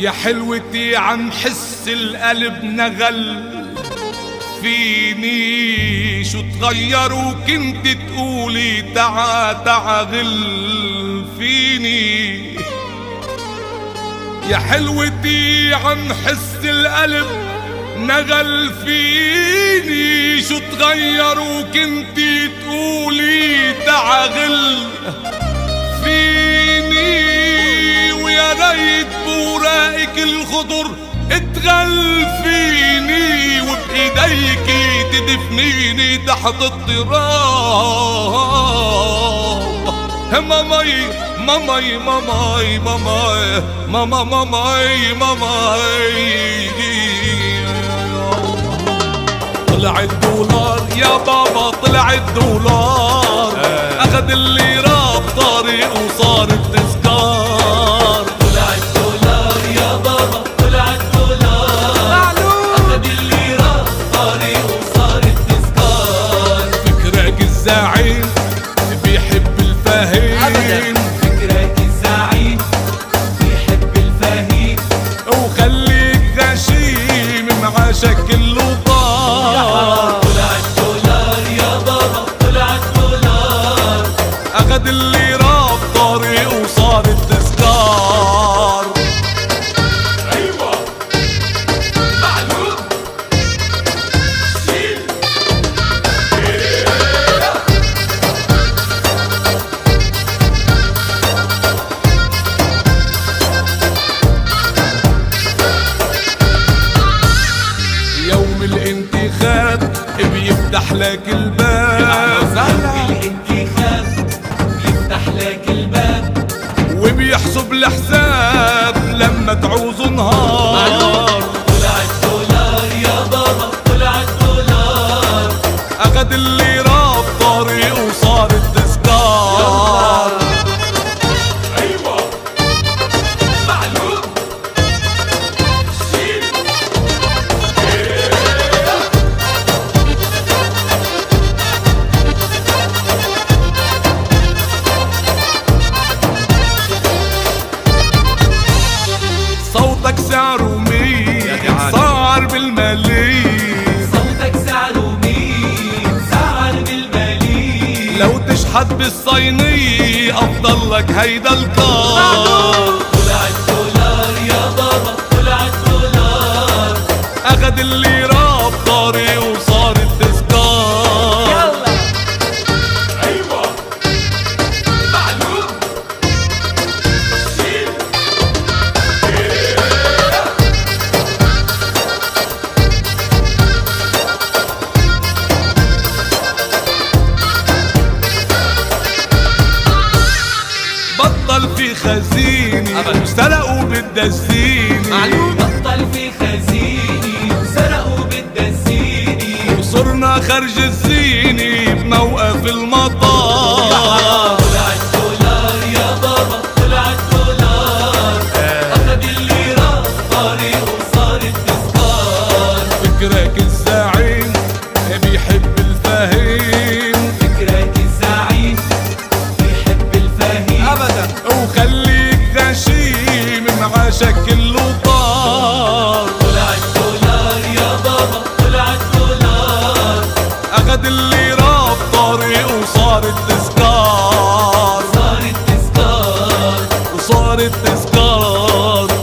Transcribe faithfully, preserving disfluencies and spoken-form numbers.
يا حلوتي عم حس القلب نغل فيني، شو تغير وكنت تقولي تعا تعا غل فيني. يا حلوتي عم حس القلب نغل فيني، شو تغير وكنت تقولي تعا غل فيني. ويا ريت بوراقك الخضر اتغل فيني، وبايديكي تدفنيني تحت التراب. ماماي ماماي ماماي ماماي ماما ماماي ماماي. طلع الدولار يا بابا طلع الدولار، اخذ الليرة بطريق وصار التذكار. طلع الدولار يا بابا طلع الدولار، اخذ الليرة بطريق وصار التذكار. فكرك الزعيم بيحب الفهيم، فكرك الزعيم بيحب الفهيم، وخليك غشيم مع شكل وطار. طلع الدولار يا بابا طلع الدولار، اخذ الليرة بطريق وصار التذكار. ايوه معلوم شيل. يوم الانتخاب بيفتح لك الباب، الانتخاب بيفتح لك الباب، وبيحسب الحساب لما تعوز نهار. طلع الدولار يا بابا طلع الدولار، اخذ الليرة بطريق وصار التذكار. ايوه معلوم شيل. صوتك سعره مية صار بالملايين، صوتك سعره مين سعر بالملايين. لو تشحت بالصينية افضل لك هيدا الكار. طلع الدولار يا بابا طلع الدولار، اخذ الليرة بطريق وصار التذكار. ايوه معلوم شيل. بطل في خزيني سرقوا بالدسيني، بطل في خزيني وسرقوا بالدسيني، وصرنا خرج الزيني بموقف المطار. طلع الدولار يا بابا طلع الدولار، اخذ الليرة طريق وصار التذكار. فكرك الزعيم بيحب الفهيم، فكرك الزعيم بيحب الفهيم ابدا، وخليك غشيم مع شكل وطار. طلع الدولار يا بابا طلع الدولار، اخذ الليرة بطريق وصار التذكار. صار التذكار وصار التذكار.